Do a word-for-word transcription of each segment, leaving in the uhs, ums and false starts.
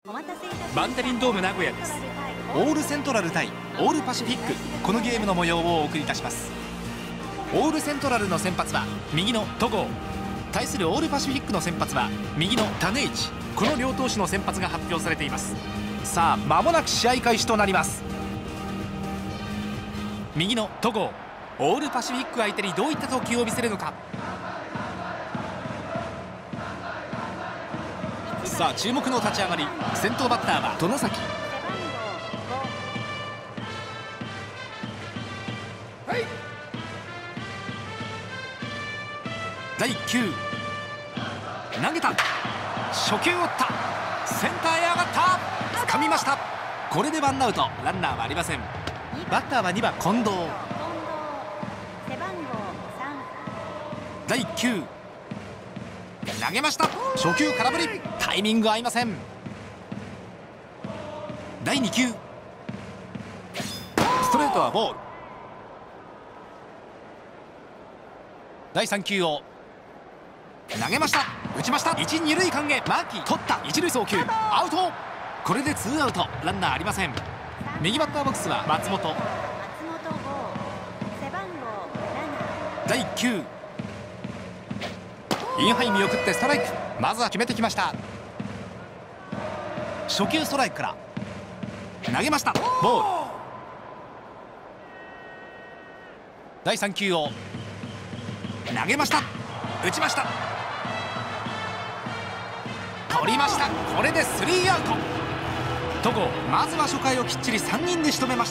バンテリンドーム名古屋です。オールセントラル対オールパシフィック、このゲームの模様をお送りいたします。オールセントラルの先発は右の戸郷、対するオールパシフィックの先発は右の種市、この両投手の先発が発表されています。さあ間もなく試合開始となります。右の戸郷、オールパシフィック相手にどういった投球を見せるのか。さあ注目の立ち上がり、先頭バッターは外崎。だいいっ球投げた、初球を打った、センターへ上がった、掴みました。これでワンアウト、ランナーはありません。バッターはにばん近藤。だいいっ球投げました、初球空振り、タイミング合いません。だいに球ストレートはボール。だいさん球を投げました、打ちました、一二塁間へ、マーキー取った、一塁送球アウト。これでツーアウト、ランナーありません。右バッターボックスは松本。だいいっ球インハイ見送ってストライク、まずは決めてきました。初球ストライクから投げました、ボール。だいさん球を投げました、打ちました、取りました。これでスリーアウト。戸郷、まずは初回をきっちりさんにんで仕留めました。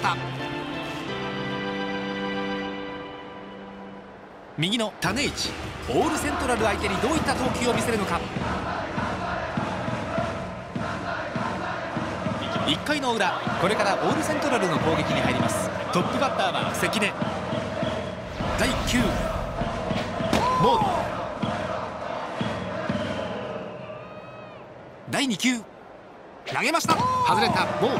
右の種市、オールセントラル相手にどういった投球を見せるのか。いっかいの裏、これからオールセントラルの攻撃に入ります。トップバッターは関根。だいいっ球ボール。だいに球投げました、外れた、ボール。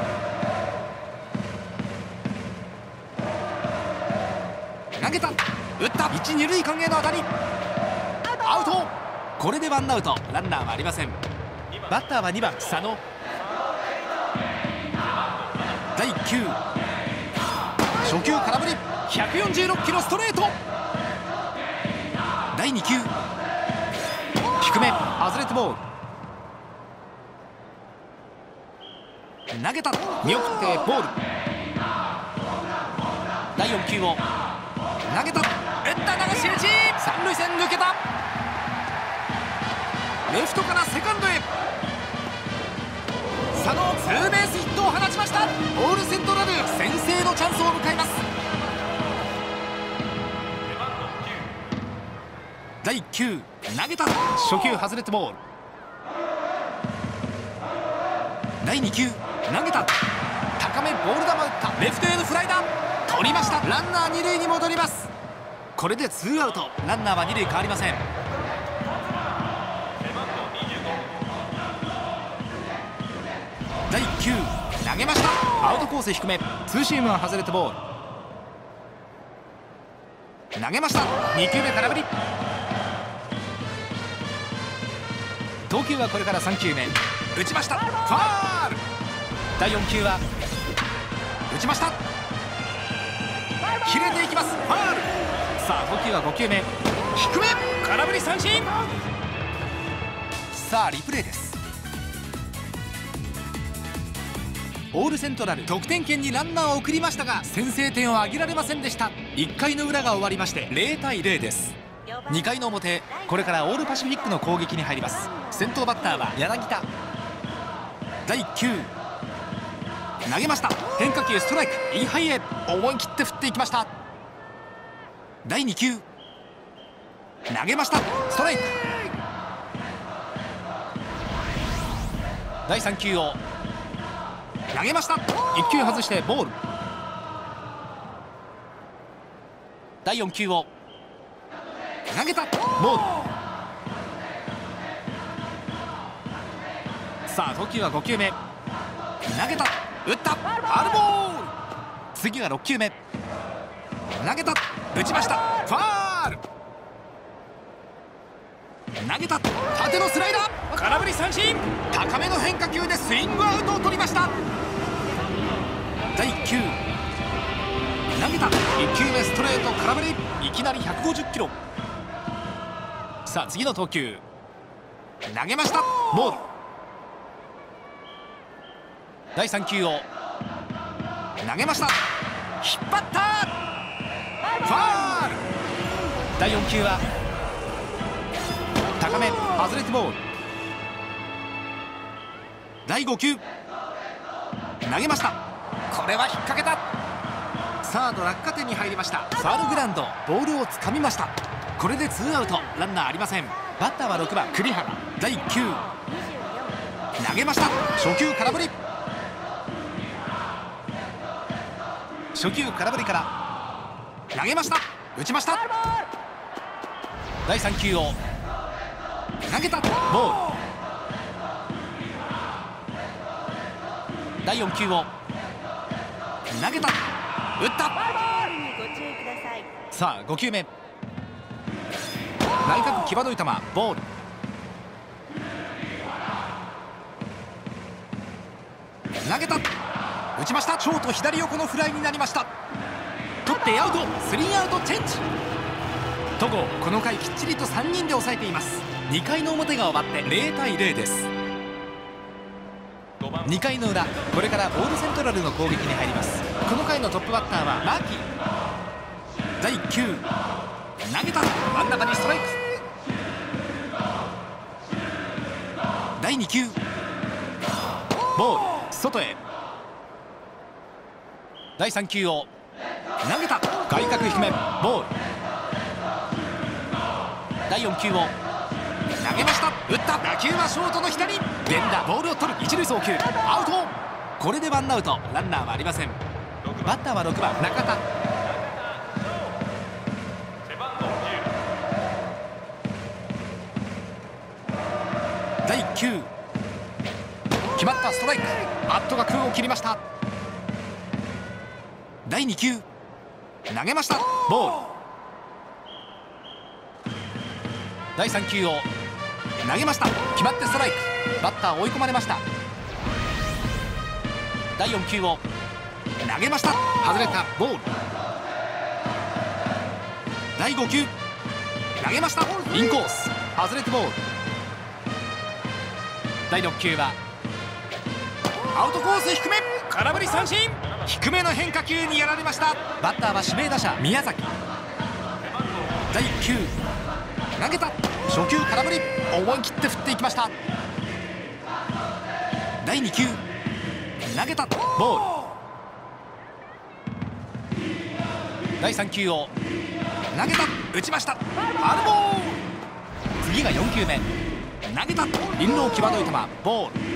投げた、打った、一二塁間への当たり、アウト。これでワンアウト、ランナーはありません。バッターはにばん佐野。だいいっ球初球空振り、ひゃくよんじゅうろっキロストレート。だいに球低め、外れてボール。投げた、見送ってボール。だいよん球を投げた、打った、流し打ち、三塁線抜けた、レフトからセカンドへ。佐野、ツーベースヒットを放ちました。オールセントラル先制のチャンスを迎えます。だいいっ球投げた、初球外れてボール。だいに球投げた、高めボール球打った、レフトへのフライだ、取りました。ランナー二塁に戻ります。これでツーアウト、ランナーは二塁変わりません。だいいっ球投げました、アウトコース低め、ツーシームは外れてボール。投げました、に球目空振り。投球はこれからさん球目、打ちました、ファウル。だいよん球は打ちました、切れていきます、ファウル。さあ投球はご球目、低め空振り三振。さあリプレイです。オールセントラル得点圏にランナーを送りましたが、先制点を挙げられませんでした。いっかいの裏が終わりましてゼロたいゼロです。にかいの表、これからオールパシフィックの攻撃に入ります。先頭バッターは柳田。だいいっ球投げました、変化球ストライク、インハイへ思い切って振っていきました。だいに球投げました、ストライク。だいさん球を投げました、いっ球外してボール。だいよん球を投げた、ボール。さあ投球はご球目、投げた、打った、ファウルボール。次はろっ球目、投げた、打ちました、ファウル。 投げた縦のスライダー、空振り三振。高めの変化球でスイングアウトを取りました。だいいっ球投げたいっ球目ストレート空振り、いきなりひゃくごじゅっキロ。さあ次の投球投げました、ボール。だいさん球を投げました、引っ張った、ファウル。だいよん球は高め外れてボール。だいご球投げました、これは引っ掛けた。サード落下点に入りました。ファウルグラウンド、ボールをつかみました。これでツーアウト、ランナーありません。バッターはろくばん栗原。だいいっ球投げました、初球空振り。初球空振りから投げました、打ちました。だいさん球を投げた、ボール。だいよん球を投げた、打った。さあご球目内角際どい球、ボール。投げた、打ちました。ショート左横のフライになりました。取ってアウト、スリーアウトチェンジ。戸郷この回きっちりとさんにんで抑えています。にかいの表が終わってゼロたいゼロです。にかいの裏、これからオールセントラルの攻撃に入ります。この回のトップバッターはマーキー。だいいっ球投げた、真ん中にストライク。だいに球ボール、外へ。だいさん球を投げた、外角低め、ボール。だいよん球を投げました、打った。打球はショートの左、源田ボールを取る、一塁送球アウト。これでワンアウト、ランナーはありません。バッターはろくばん中田。だいいっ球決まった、ストライク。バットが空を切りました。だいに球投げました、ボール。だいさん球を投げました、決まってストライク。バッター追い込まれました。だいよん球を投げました、外れた、ボール。だいご球投げました、インコース外れてボール。だいろっ球はアウトコース低め、空振り三振。低めの変化球にやられました。バッターは指名打者宮崎。だいいっ球投げた、初球空振り、思い切って振っていきました。だいに球投げた、ボール。だいさん球を投げた、打ちました、ファウルボール。次がよん球目投げた、インロー際どい球、ボール。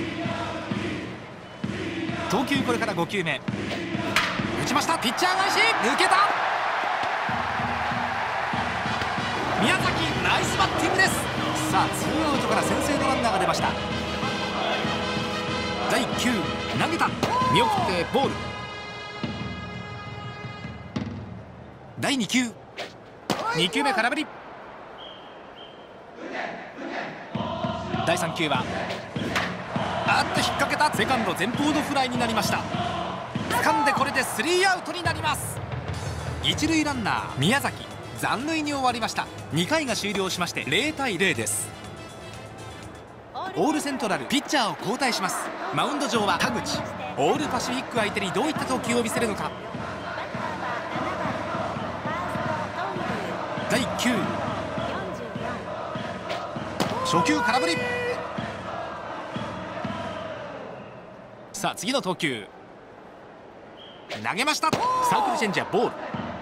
投球これからご球目打ちました、ピッチャー返し、抜けた。宮崎ナイスバッティングです。さあツーアウトから先制のランナーが出ました。だいいっ球投げた、見送ってボール。だいに球に球目空振り。だいさん球はあっと引っ掛けた、セカンド前方のフライになりました。掴んでこれでスリーアウトになります。一塁ランナー宮崎残塁に終わりました。にかいが終了しましてゼロたいゼロです。オールセントラルピッチャーを交代します。マウンド上は田口。オールパシフィック相手にどういった投球を見せるのか。だいいっ球初球空振り。さあ次の投球投げました、サークルチェンジャー、ボール。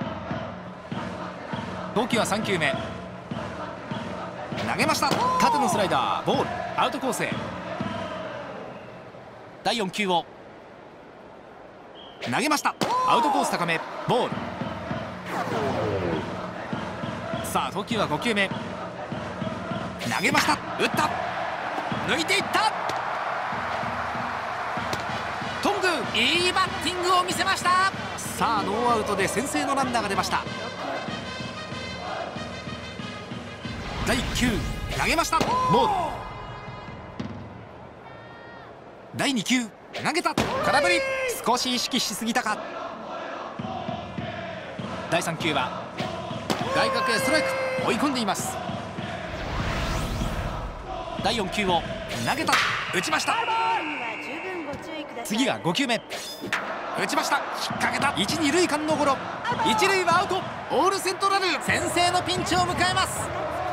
投球はさん球目投げました、縦のスライダー、ボール。アウトコースへ。だいよん球を投げました、アウトコース高め、ボール。さあ投球はご球目投げました、打った、抜いていった。頓宮いいバッティングを見せました。さあノーアウトで先制のランナーが出ました。 だいいっ球投げました。ボール。だいに球投げた。空振り。少し意識しすぎたか。だいさん球は外角へストライク。追い込んでいます。だいよん球を投げた。打ちました。次がご球目。打ちました。引っ掛けた。一、二塁間のゴロ。一塁はアウト。オールセントラル先制のピンチを迎えます。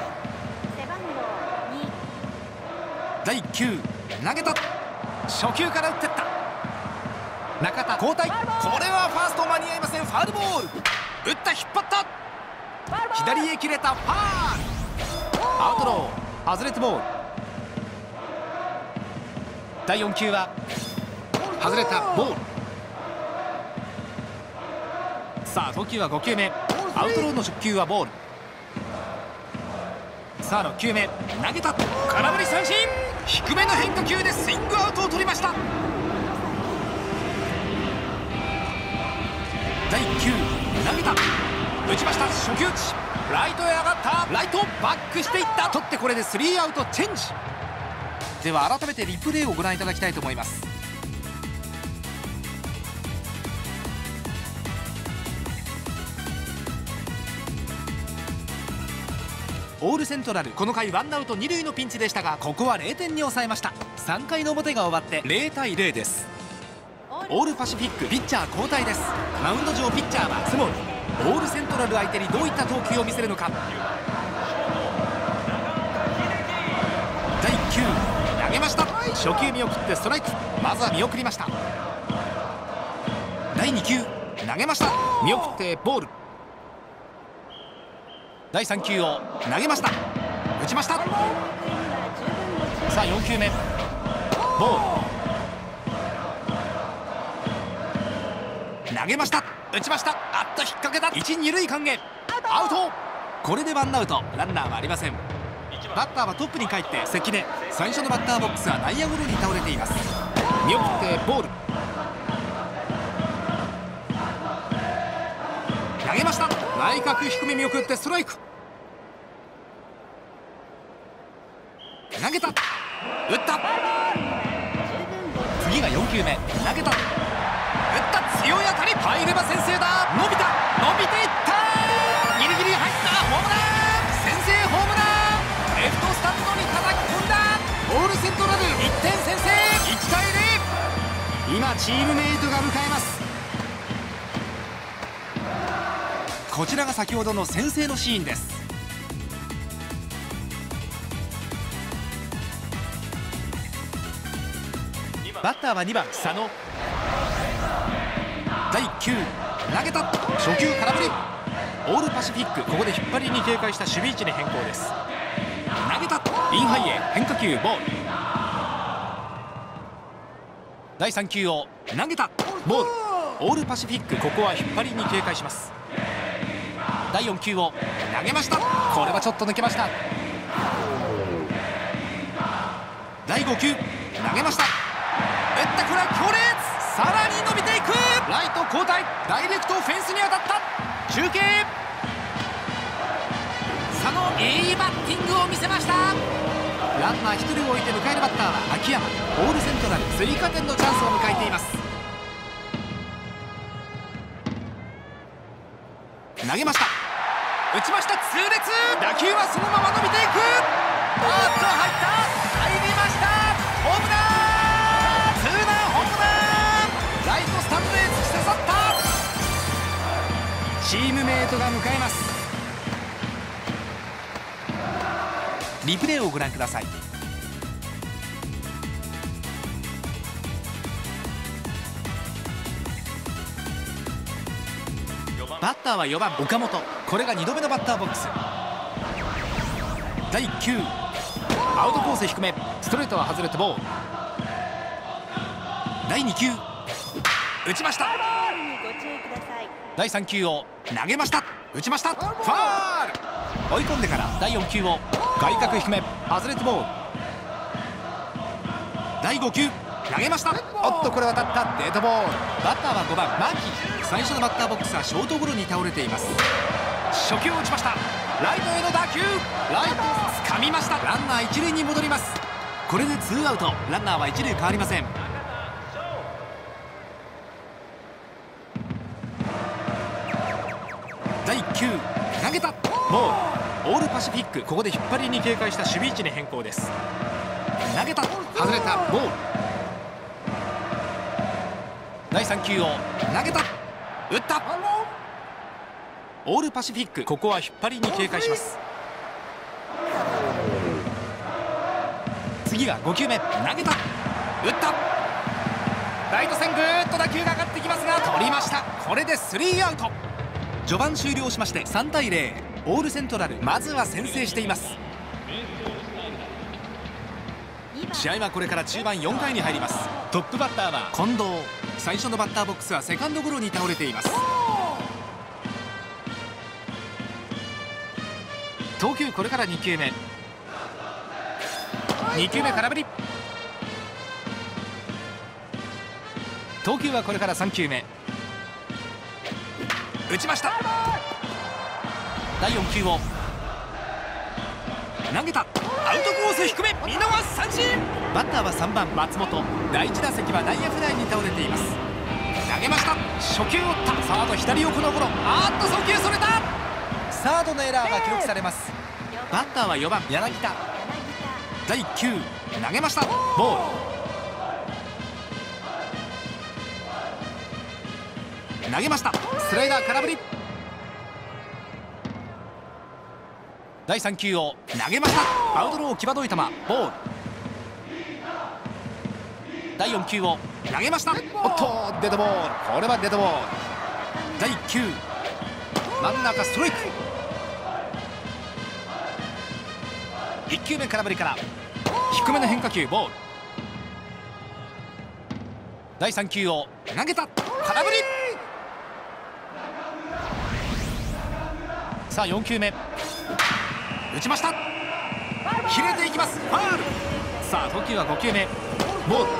だいいっ球投げた。初球から打ってった。中田交代。これはファースト間に合いません。ファウルボール。打った。引っ張った。左へ切れた。ファール。アウトロー。外れてボール。だいよん球は外れた。ボール。さあ投球はご球目。アウトローの初球はボール。さあろっ球目投げた。空振り三振。低めの変化球でスイングアウトを取りました。だいいっ球投げた。打ちました。初球打ち。ライトへ上がった。ライトバックしていった。取ってこれでスリーアウトチェンジ。では改めてリプレイをご覧いただきたいと思います。オールセントラルこの回ワンアウト二塁のピンチでしたが、ここはれいてんに抑えました。さんかいの表が終わってれいたいれいです。オールパシフィックピッチャー交代です。マウンド上ピッチャーはスモール。オールセントラル相手にどういった投球を見せるのか。だいいっ球投げました。初球見送ってストライク。まずは見送りました。だいに球投げました。見送ってボール。だいさん球を投げました。打ちました。さあよん球目ボール。投げました。打ちました。あっと引っ掛けた。一、二塁間へアウト。これでワンアウト。ランナーはありません。バッターはトップに帰って関根。最初のバッターボックスは内野ゴロに倒れています。見送ってボール。投げました。内角低め見送ってストライク。投げた。打った。次がよん球目投げた。打った。強い当たり。入れば先制だ。伸びた。伸びていった。ギリギリ入った。ホームラン。先制ホームラン。レフトスタンドに叩き込んだ。オールセントラルいってん先制。いちたいれい。今チームメイトが迎えます。こちらが先ほどの先制のシーンです。バッターはにばん佐野。だいいっ球投げた。初球空振り。オールパシフィックここで引っ張りに警戒した守備位置に変更です。投げた。インハイへ変化球ボール。だいさん球を投げた。ボール。オールパシフィックここは引っ張りに警戒します。だいよん球を投げました。これはちょっと抜けました。だいご球投げました。打った。これは強烈。さらに伸びていく。ライト交代。ダイレクトフェンスに当たった。中継。佐野いいバッティングを見せました。ランナーひとりを置いて迎えるバッターは秋山。オールセントラル追加点のチャンスを迎えています。投げました。打ちました。痛烈。打球はそのまま伸びていく。あっと入った。入りました。ホームラン。ツーランホームラン。ライトスタンドへ突き刺さった。チームメイトが迎えます。リプレイをご覧ください。バッターはよばん岡本。これがにどめのバッターボックス。だいいっ球アウトコース低め。ストレートは外れてボール。だいに球打ちました。だいさん球を投げました。打ちました。ファール。追い込んでからだいよん球を外角低め外れてボール。だいご球投げました。おっとこれは当たった。デッドボール。バッターはごばん牧。最初のバッターボックスはショートゴロに倒れています。初球を打ちました。ライトへの打球。ライトみました。ランナー一塁に戻ります。これでツーアウト、ランナーは一塁変わりません。だいいっ球投げた、ボール。オールパシフィック、ここで引っ張りに警戒した守備位置に変更です。投げた、外れた、ボール。だいさん球を投げた、打った。オールパシフィック、ここは引っ張りに警戒します。次がご球目、投げた、打った。ライト線ぐーっと打球が上がってきますが取りました。これでスリーアウト。序盤終了しましてさんたいゼロ、オールセントラルまずは先制しています。試合はこれから中盤よんかいに入ります。トップバッターは近藤。最初のバッターボックスはセカンドゴロに倒れています。投球これからに球目、に球目空振り。投球はこれからさん球目、打ちました。だいよん球を投げた、アウトコース低め、見逃し三振。バッターはさんばん松本。だいいち打席は内野フライに倒れています。投げました。初球を打った。サード左横のゴロ。あーっと送球それた。サードのエラーが記録されます。バッターはよばん柳田。だいいっ球投げました、ボール。投げました、スライダー空振り。だいさん球を投げました、アウトロー際どい球、ボール。だいよん球を投げました。おっとデッドボール、これはデッドボール。だいいっ球真ん中ストライク。いっ球目空振りから低めの変化球、ボール。だいさん球を投げた、空振り。さあよん球目打ちました、切れていきます、ファウル。さあ投球はご球目、ボール。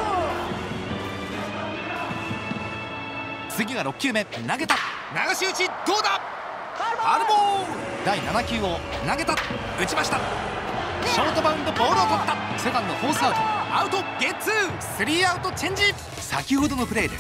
次がろっ球目投げた、流し打ち、どうだ、ファウルボール。だいなな球を投げた、打ちました。ショートバウンド、ボールを取った。セカンドフォースアウト、アウト、ゲッツー、スリーアウトチェンジ。先ほどのプレーです。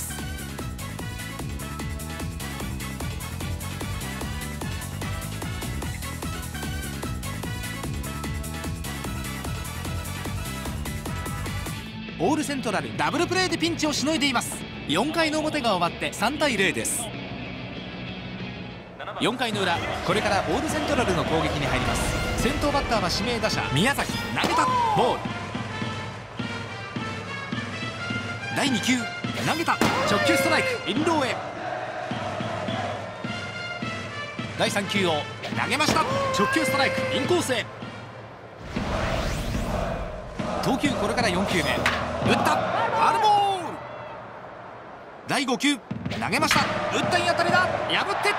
オールセントラルダブルプレーでピンチをしのいでいます。よんかいの表が終わってさんたいゼロです。よんかいの裏、これからオールセントラルの攻撃に入ります。先頭バッターは指名打者宮崎。投げた、ボール。だいに球投げた、直球ストライク、インローへ。だいさん球を投げました、直球ストライク、インコースへ。投球これからよん球目、打った、ファウルボール。だいご球投げました、打った、いい当たりだ、破っていった。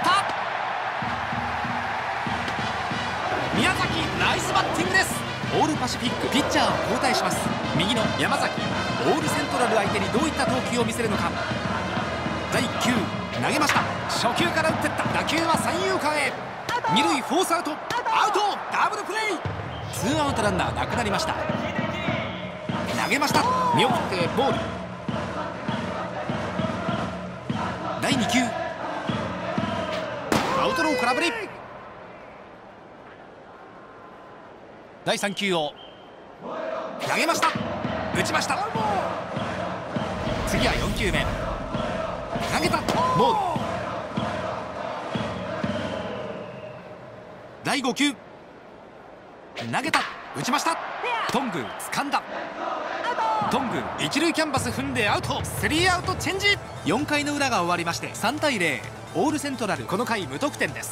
宮崎ナイスバッティングです。オールパシフィックピッチャーを交代します。右の山崎、オールセントラル相手にどういった投球を見せるのか。だいいっ球投げました、初球から打っていった。打球は三遊間へ、二塁フォースアウト、アウト、ダブルプレー。ツーアウトランナーなくなりました。投げました、見送ってボール。だいに球アウトロー空振り。だいさん球を投げました、打ちました。次はよん球目投げた、ボール。だいご球投げた、打ちました。トング掴んだ、トング一塁キャンバス踏んでアウト、スリーアウトチェンジ。よんかいの裏が終わりましてさんたいゼロ、オールセントラルこの回無得点です。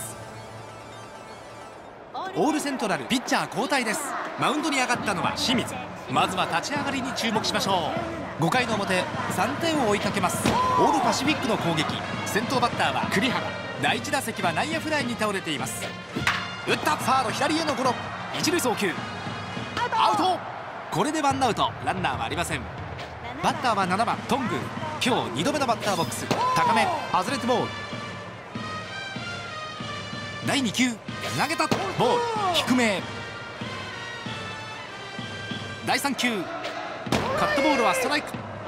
オールセントラルピッチャー交代です。マウンドに上がったのは清水。まずは立ち上がりに注目しましょう。ごかいの表、さんてんを追いかけますオールパシフィックの攻撃。先頭バッターは栗原。だいいち打席は内野フライに倒れています。打った、サード左へのゴロ、一塁送球、アウト。これでワンアウト、ランナーはありません。バッターはななばんトング。今日にどめのバッターボックス。高め外れてボール。だいに球投げた、ボール低め。 だいさん球、カットボールはストライク。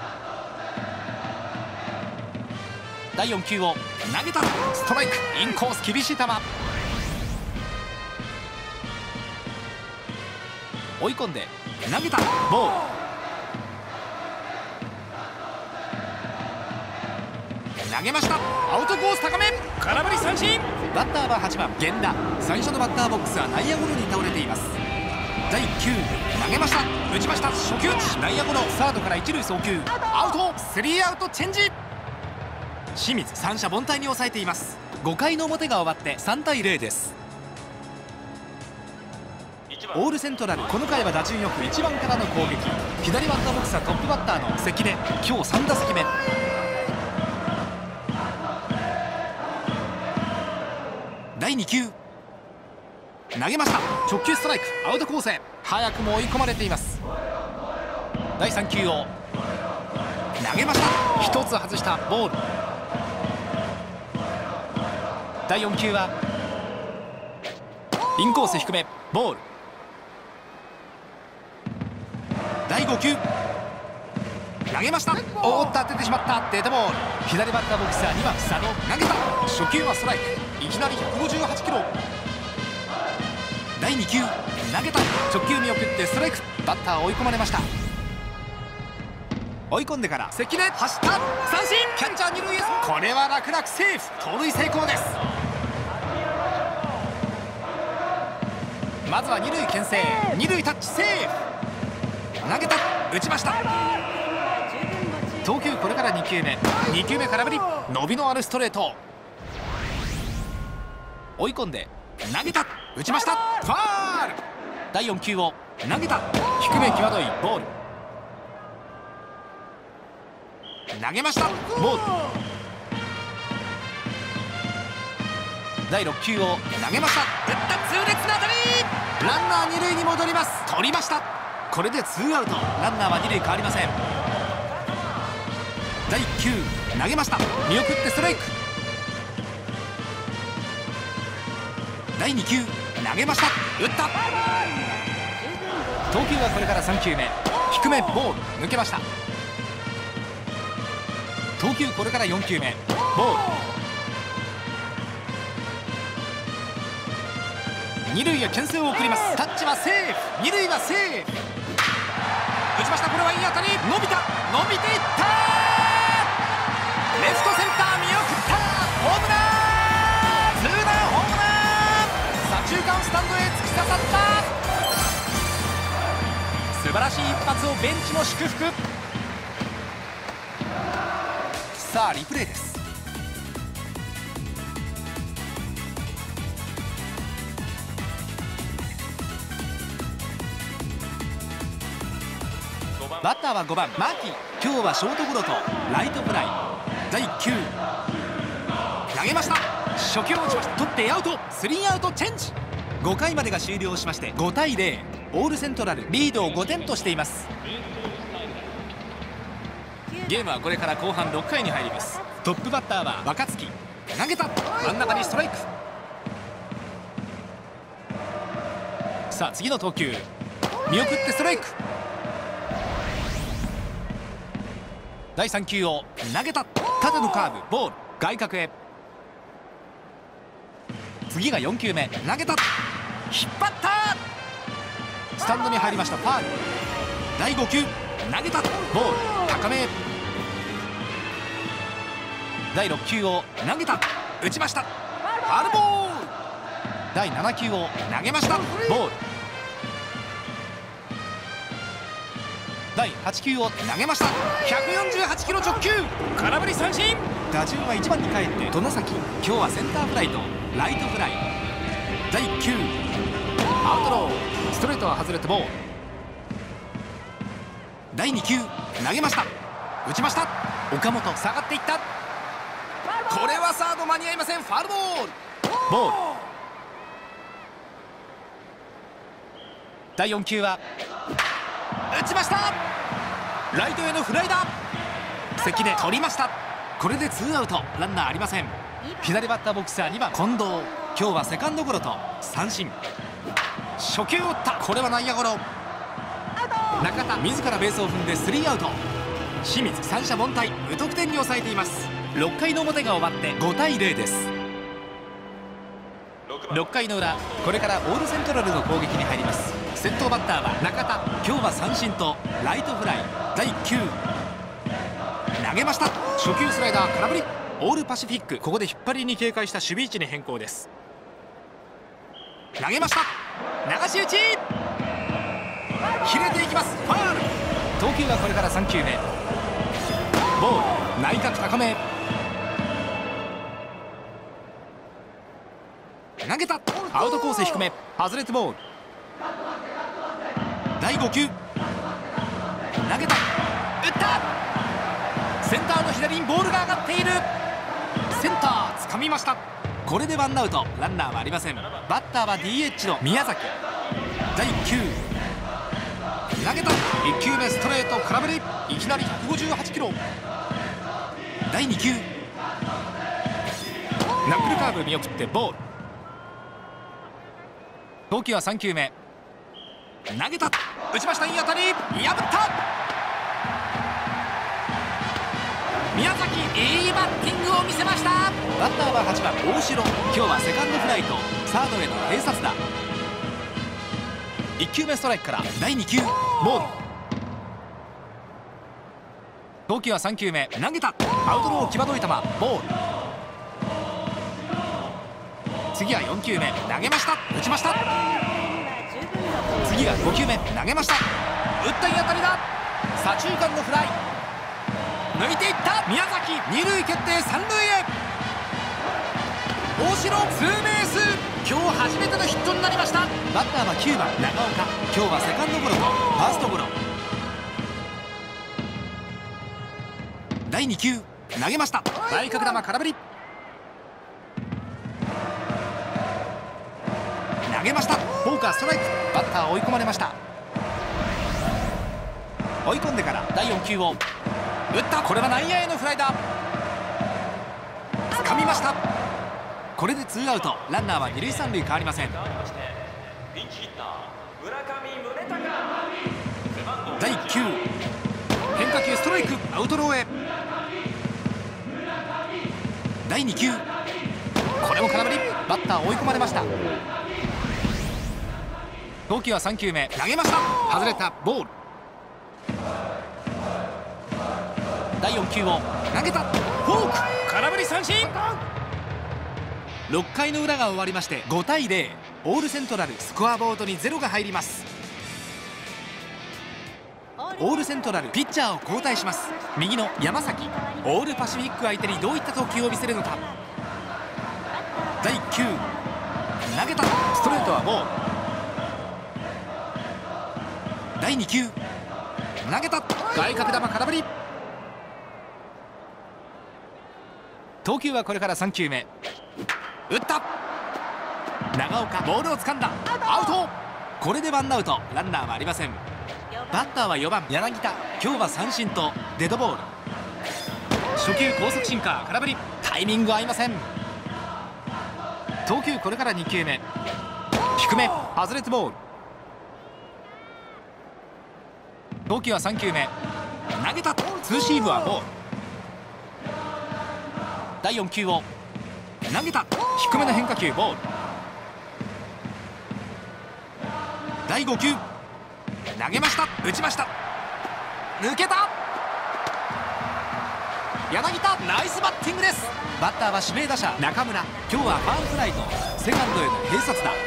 だいよん球を投げた、ストライク。インコース厳しい球。追い込んで投げた、ボール。投げました、アウトコース高め、空振り三振。バッターははちばん源田。最初のバッターボックスは内野ゴロに倒れています。だいいっ球、投げました、打ちました、初球打ち、内野ゴロ。サードから一塁送球、アウト。スリーアウトチェンジ。清水三者凡退に抑えています。ごかいの表が終わってさんたいゼロです。オールセントラル、この回は打順よくいちばんからの攻撃。左バッターボックスはトップバッターの関根。今日さん打席目。だいに球、投げました、直球ストライク。アウトコースへ、早くも追い込まれています。だいさん球を投げました、ひとつ外した、ボール。だいよん球はインコース低め、ボール。だいご球、投げました、おーっと当ててしまった、デッドボール。左バッターボックスはにばん佐野。投げた、初球はストライク。いきなりひゃくごじゅうはちキロ。だいに球、投げた、直球見送ってストライク。バッター追い込まれました。追い込んでから関根、走った、三振。キャッチャー二塁へ、これは楽々セーフ。盗塁成功です。まずは二塁牽制、二塁タッチセーフ。投げた、打ちました。投球これからに球目、に球目空振り。伸びのあるストレート。追い込んで投げた、打ちました、ファール。だいよん球を投げた、低め際どいボール。投げました、ボール。だいろく球を投げました、打った、痛烈な当たり。ランナー二塁に戻ります。取りました。これでツーアウト、ランナーは二塁変わりません。だいいっ球、投げました、見送ってストライク。だいに球、投げました、打った。投球はこれからさん球目、低めボール、抜けました。投球これからよん球目、ボール。二塁へ牽制を送ります。タッチはセーフ、二塁はセーフ。打ちました、これはいい当たり。伸びた、伸びていった、レフトセンター見送った、ホームラン。ツーランホームラン、左中間スタンドへ突き刺さった。素晴らしい一発をベンチも祝福。さあリプレイです。バッターはごばんマーキー。今日はショートゴロとライトフライ。だいいっ球、投げました、初球を打ちました、取ってアウト。スリーアウトチェンジ。ごかいまでが終了しましてごたいゼロ、オールセントラルリードをごてんとしています。ゲームはこれから後半ろっかいに入ります。トップバッターは若月。投げた、真ん中にストライク。さあ次の投球、見送ってストライク。だいさん球を投げた、縦のカーブ、ボール、外角へ。次がよん球目、投げた、引っ張った、スタンドに入りました、ファール。だいご球、投げた、ボール、高めへ。だいろっ球を投げた、打ちました、ファウルボール。だいなな球を投げました、ボール。だいはち球を投げました、ひゃくよんじゅうはちキロ直球、空振り三振。打順はいちばんに帰って外崎。今日はセンターフライとライトフライ。だいいっ球、アウトロー、ストレートは外れてボール。だいに球、投げました、打ちました、岡本下がっていった、これはサード間に合いません、ファウルボール。ボール。だいよん球は打ちました、ライトへのフライだ。関根取りました。これでツーアウト、ランナーありません。左バッターボックスはにばん近藤。今日はセカンドゴロと三振。初球を打った、これは内野ゴロ。 中田自らベースを踏んでスリーアウト。清水三者凡退、無得点に抑えています。ろっかいの表が終わってごたいゼロです。ろっかいの裏、これからオールセントラルの攻撃に入ります。先頭バッターは中田。今日は三振とライトフライ。だいきゅう投げました。初球スライダー空振り。オールパシフィック、ここで引っ張りに警戒した守備位置に変更です。投げました。流し打ち、切れていきます。ファール。投球はこれからさんきゅうめ。ボール、内角高め。投げた。アウトコース低め、外れてボール。だいごきゅう投げた。打った。センターの左にボールが上がっている。センター掴みました。これでワンアウト、ランナーはありません。バッターは ディーエイチ の宮崎。だいきゅう投げた。いっきゅうめストレート空振り。いきなりひゃくごじゅうはちキロ。だいにきゅうナックルカーブ見送ってボール。投球はさんきゅうめ。投げた。打ちました。いい当たり、破った。宮崎、いいバッティングを見せました。バッターははちばん大城。今日はセカンドフライとサードへの併殺打。いっきゅうめストライクからだいにきゅうボール。投球はさんきゅうめ。投げた。アウトロー際どい球、ボール。次はよんきゅうめ。投げました。打ちました。次がごきゅうめ。投げました。打った。いい当たりだ。左中間のフライ。抜いていった。宮崎、二塁蹴って三塁へ。大城ツーベース。今日初めてのヒットになりました。バッターはきゅうばん長岡。今日はセカンドゴロとファーストゴロ。だいにきゅう投げました。内角球空振り。投げました。フォークはストライク。バッター追い込まれました。追い込んでからだいよん球を打った。これは内野へのフライだ。掴みました。これでツーアウト。ランナーは二塁三塁変わりません。だいきゅう変化球ストライク。アウトローへ。だいに球これも空振り。バッター追い込まれました。投球はさん球目。投げました。外れた。ボール。だいよん球を投げた。フォーク。空振り三振。ろっかいの裏が終わりましてごたいゼロ。オールセントラルスコアボードにゼロが入ります。オールセントラルピッチャーを交代します。右の山崎。オールパシフィック相手にどういった投球を見せるのか。だいいっ球投げた。ストレートはボール。だいに球投げた。外角球空振り。投球はこれからさん球目。打った。長岡ボールを掴んだ。アウト。これでワンアウト。ランナーはありません。バッターはよばん柳田。今日は三振とデッドボール。初球高速シンカー空振り。タイミング合いません。投球これからに球目。低め外れてボール。投球はさん球目。投げた。ツーシームはボール。だいよん球を投げた。低めの変化球ボール。だいご球投げました。打ちました。抜けた。柳田ナイスバッティングです。バッターは指名打者中村。今日はファールフライとセカンドへの併殺打。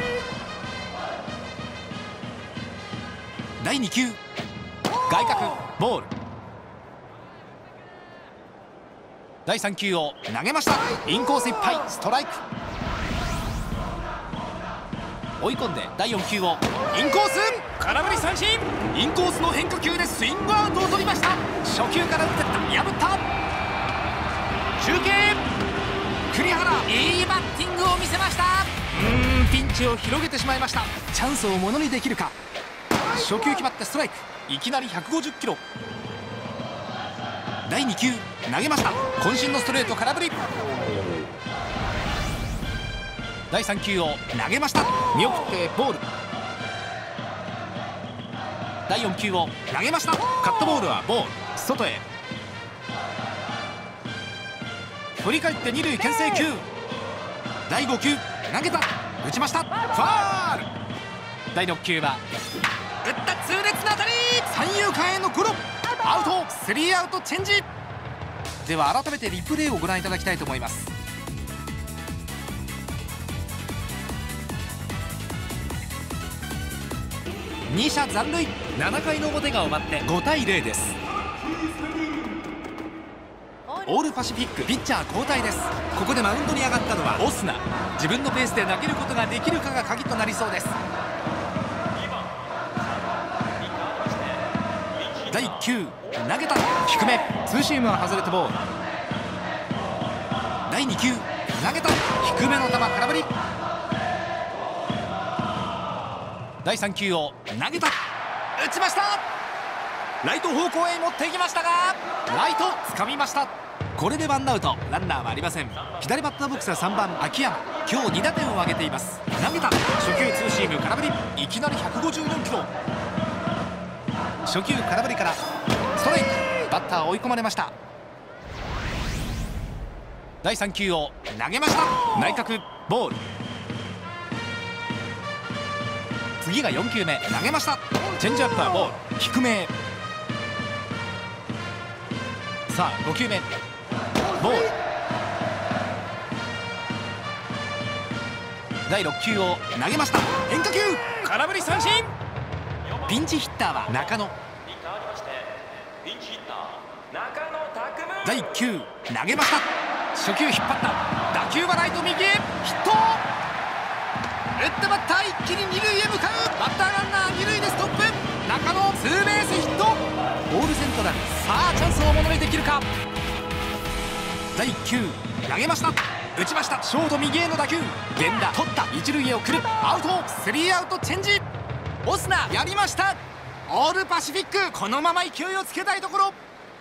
だいに球外角ボール。だいさん球を投げました。インコースいっぱいストライク。追い込んでだいよん球をインコース空振り三振。インコースの変化球でスイングアウトを取りました。初球から打ってった。破った。中継栗原いいバッティングを見せました。うーんピンチを広げてしまいました。チャンスをものにできるか。初球決まってストライク。いきなりひゃくごじゅっキロ。だいに球投げました。渾身のストレート空振り。だいさん球を投げました。見送ってボール。 だいよん球を投げました。カットボールはボール、外へ振り返って二塁牽制球。だいご球投げた、打ちました。ファール。だいろっ球は打った、痛烈な当たり、三遊間へのゴロ、アウト。スリーアウトチェンジ。では改めてリプレイをご覧いただきたいと思います。に者残塁。ななかいの表が終わってごたいゼロです。オールパシフィックピッチャー交代です。ここでマウンドに上がったのはオスナ。自分のペースで投げることができるかが鍵となりそうです。だいいっ球投げた、低め、ツーシームは外れてボール。だいに球投げた、低めの球、空振り。だいさん球を投げた、打ちました。ライト方向へ持っていきましたがライト掴みました。これでワンアウト、ランナーはありません。左バッターボックスはさんばん秋山、今日に打点を挙げています。投げた、初球ツーシーム空振り、いきなりひゃくごじゅうよんキロ。初球空振りからストライク、バッター追い込まれました。だいさん球を投げました、内角ボール。次がよん球目投げました、チェンジアップはボール、低め。さあご球目ボール。だいろっ球を投げました、変化球空振り三振。ピンチヒッターは中野。だいいっ球投げました、初球引っ張った、打球はライト右へヒット。打ったバッター一気に二塁へ向かう。バッターランナー二塁でストップ。中野ツーベースヒット。オールセントラル、さあチャンスをものにできるか。だいいっ球投げました、打ちました、ショート右への打球、源田取った、一塁へ送る、アウト。スリーアウトチェンジ。オスナやりました。オールパシフィック、このまま勢いをつけたいところ。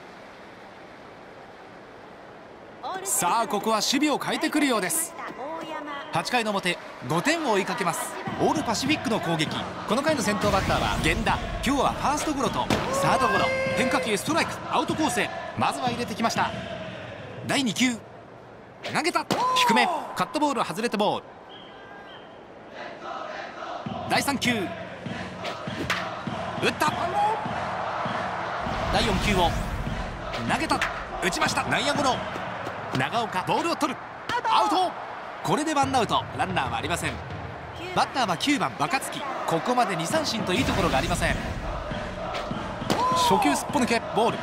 さあここは守備を変えてくるようです。はちかいの表、ごてんを追いかけますオールパシフィックの攻撃。この回の先頭バッターは源田。今日はファーストゴロとサードゴロ、変化球ストライク、アウトコースへまずは入れてきました。だいに球投げた、低め、カットボール外れてボール。だいさん球打った。だいよん球を投げた、打ちました、内野ゴロ。長岡ボールを取る、アウト。これでワンアウト、ランナーはありません。バッターはきゅうばん若月。ここまでに三振といいところがありません。初球すっぽ抜けボール。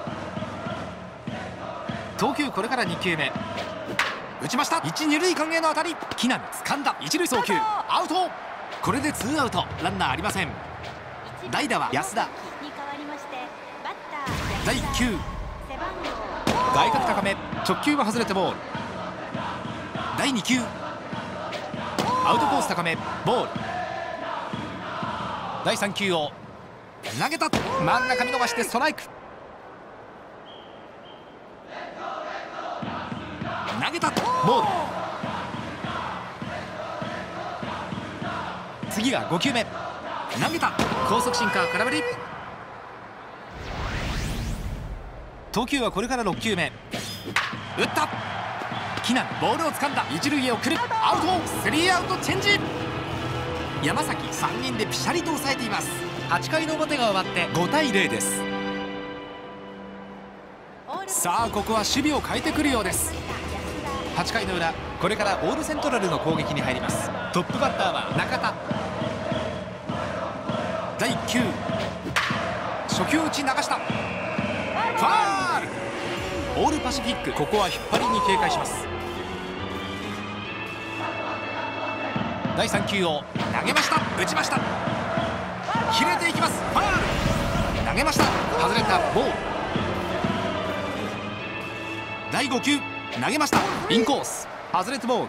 投球これからに球目打ちました、一二塁間への当たり、木浪掴んだ、一塁送球アウト。これでツーアウト、ランナーありません。代打は安田。だいいっ球外角高め、直球は外れてボール。だいに球アウトコース高めボール。だいさん球を投げた、真ん中見逃してストライク。投げたボール。次がご球目投げた、高速シンカー空振り。投球はこれからろっ球目打った、木浪ボールを掴んだ、一塁へ送る、アウト。スリーアウトチェンジ。山崎さんにんでピシャリと抑えています。はちかいの表が終わってごたいゼロです。さあここは守備を変えてくるようです。はちかいの裏、これからオールセントラルの攻撃に入ります。トップバッターは中田。だいいっ球初球打ち流した、ファール。オールパシフィック、ここは引っ張りに警戒します。だいさん球を投げました、打ちました、切れていきます、ファール。投げました、外れたボール。だいご球投げました、インコース外れてボール。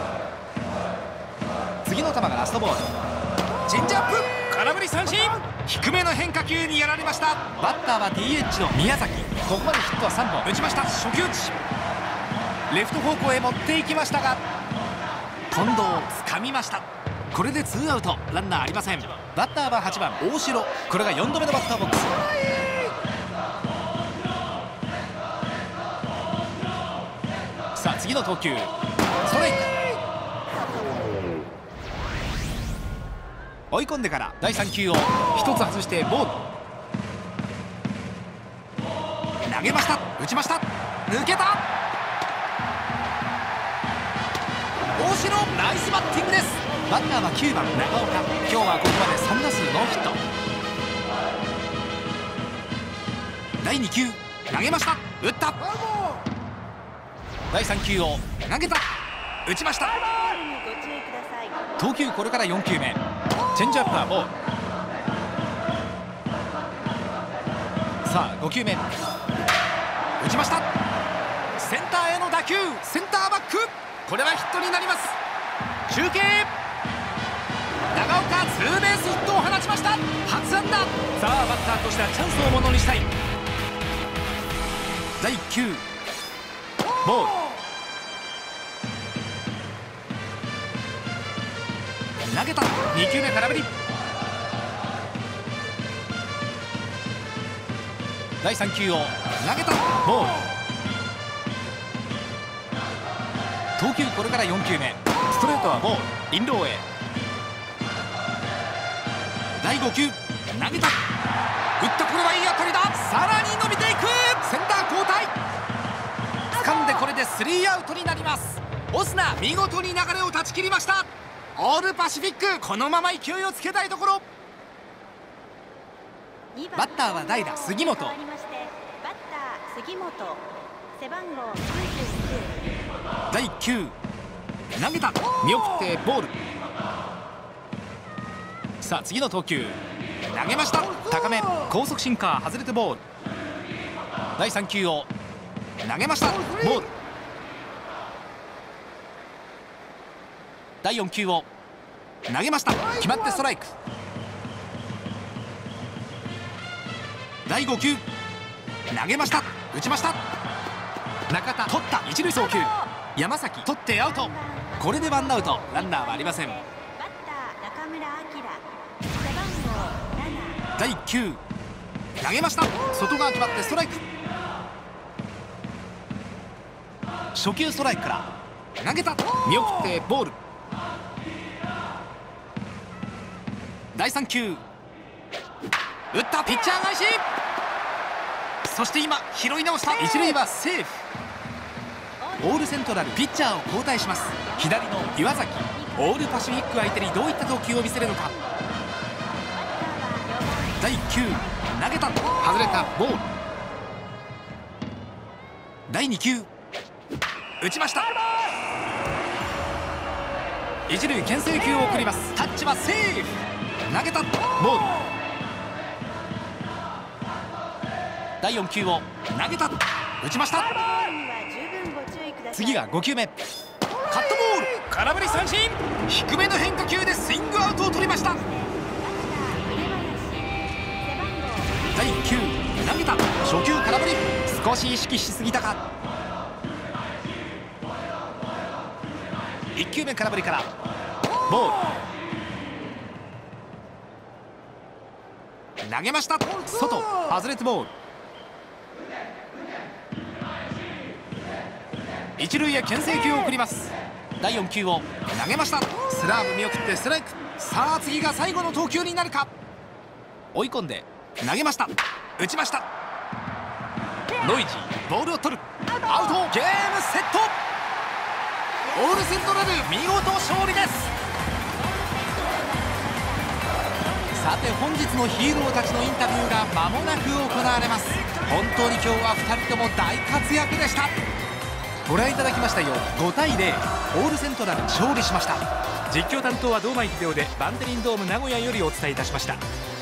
次の球がラストボール、チェンジアップ空振り三振。低めの変化球にやられました。バッターは ディーエイチ の宮崎。ここまでヒットはさんぼん打ちました、初球打ち、レフト方向へ持っていきましたが近藤を掴みました。これでツーアウト、ランナーありません。 バッターははちばん大城。これがよんどめのバッターボックス。さあ次の投球、ストライク。追い込んでからだいさん球をひとつ外してボール。投げました、打ちました、抜けた。大城ナイスバッティングです。バッターはきゅうばん長岡。今日はここまでさん打数ノーヒット。だいに球投げました、打った。だいさん球を投げた、打ちました。投球これからよん球目、チェンジアップはボール。さあご球目、打ちました。センターへの打球、センターバック。これはヒットになります。中継、長岡ツーベースヒットを放ちました。初安打。さあバッターとしてはチャンスをものにしたい。だいいっ球ボール。投げた、に球目空振り。だいさん球を投げた、ボール。投球これからよん球目、ストレートはボール、インローへ。だいご球投げた、打った。これはいい当たりだ。さらに伸びていく。センター交代。掴んでこれでスリーアウトになります。オスナ見事に流れを断ち切りました。オールパシフィック、このまま勢いをつけたいところ。バッターは代打杉本。 バッター杉本、背番号だいいっ球投げた、見送ってボール。さあ次の投球、投げました、高め、高速シンカー外れてボール。だいさん球を投げました、ボール。だいよん球を投げました、決まってストライク。だいご球投げました、打ちました。中田取った、一塁送球。山崎取ってアウト。これでワンアウト、ランナーはありません。 バッター中村晃、背番号だいいっ球投げました、外側決まってストライク。初球ストライクから投げた、見送ってボール。だいさん球打った、ピッチャー返し。そして今拾い直した、一塁はセーフ。オールセントラルピッチャーを交代します。左の岩崎、オールパシフィック相手にどういった投球を見せるのか。だいいっ球投げた、外れた、ボール。だいに球打ちました。一塁牽制球を送ります。タッチはセーフ。投げた、ボール。だいよん球を投げた、打ちました。次がご球目、カットボール、空振り三振。低めの変化球でスイングアウトを取りました。だいいっ球投げた、初球空振り。少し意識しすぎたか。いっ球目空振りからボール。投げました、外、外れてボール。一塁へ牽制球を送ります。だいよん球を投げました、スラーブ見送ってストライク。さあ次が最後の投球になるか。追い込んで投げました、打ちました。ノイジーボールを取る、アウト。ゲームセット。オールセントラル見事勝利です。さて本日のヒーローたちのインタビューが間もなく行われます。本当に今日はふたりとも大活躍でした。ご覧いただきましたようにごたいゼロ、オールセントラル勝利しました。実況担当は堂前秀夫でバンテリンドーム名古屋よりお伝えいたしました。